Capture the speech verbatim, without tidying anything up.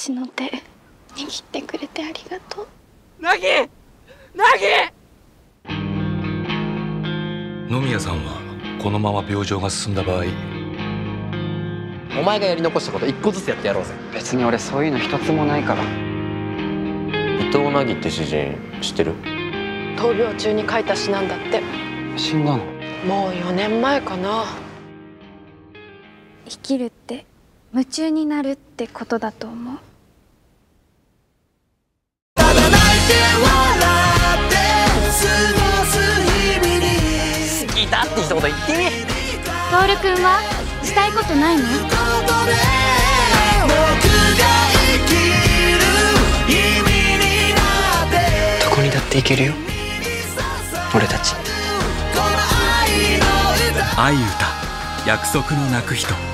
私の手握ってくれてありがとう。 ナギナギ野宮さんはこのまま病状が進んだ場合、 お前がやり残したこと一個ずつやってやろうぜ。 別に俺そういうの一つもないから。 伊藤凪って詩人知ってる？ 闘病中に書いた詩なんだって。 死んだの？ もうよねんまえかな。生きるって夢中になるってことだと思う。 ただ泣いて笑って過ごす日々に好きだって一言言ってみ。 トールくんはしたいことないの？ ことで僕が生きる意味になってどこにだって行けるよ俺たち。 この愛の歌愛歌約束の泣く人。